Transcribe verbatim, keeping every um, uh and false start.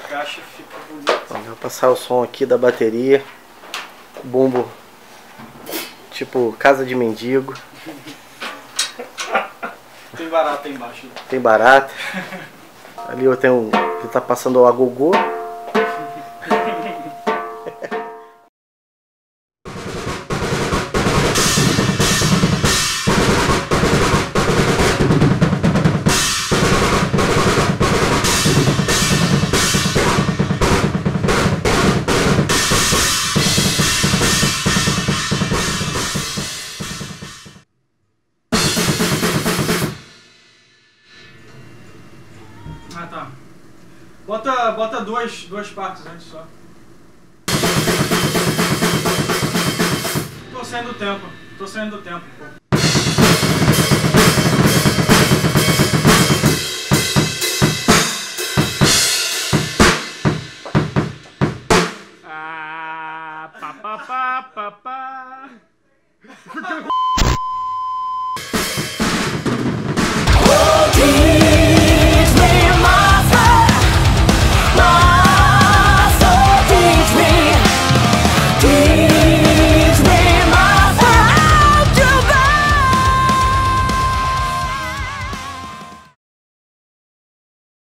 caixa fica bonito. Vou passar o som aqui da bateria. Bumbo tipo casa de mendigo. Tem barata aí embaixo. Tem barata. Ali eu tenho um que tá passando o agogô. Ah, tá. Bota, bota duas, duas partes antes só. Tô saindo do tempo. Tô saindo do tempo, pô.